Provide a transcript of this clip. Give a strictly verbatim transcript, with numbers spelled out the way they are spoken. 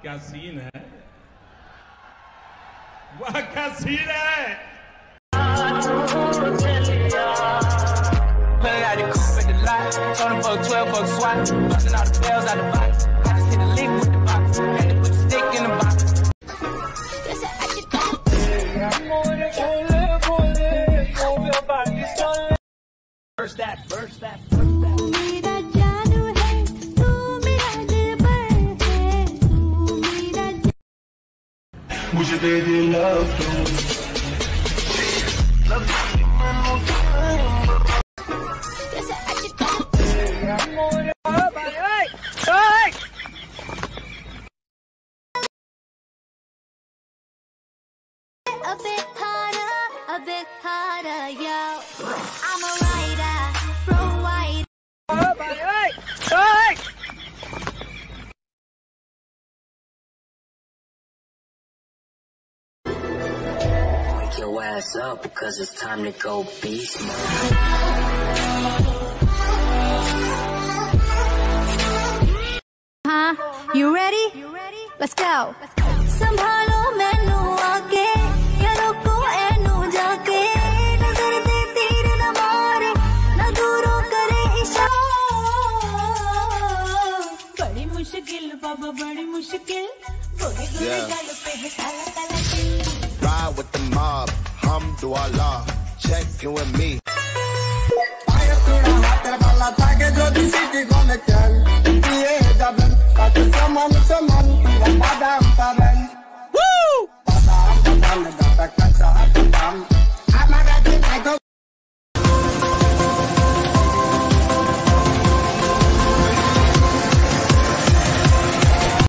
क्या सीन है, वाह क्या सीन है। Burst that, burst that, burst that. मेरा जादू है तू मेरा दिलबर है तू मेरा मुझे दे दे love तू a bit harder, a bit harder, yo. I'm a rider, pro white. Wake your ass up because it's time to go beast mode. Huh? You ready? You ready? Let's go. संभालो मैनू आके यारों को ऐनू जाके नजर दे तीर न मारे न दूरों करे इशारा बड़ी मुश्किल बाबा बड़ी मुश्किल गोरे गोरे गाल पे है काला काला दिल Ride with the mob, hum do Allah, check in with me.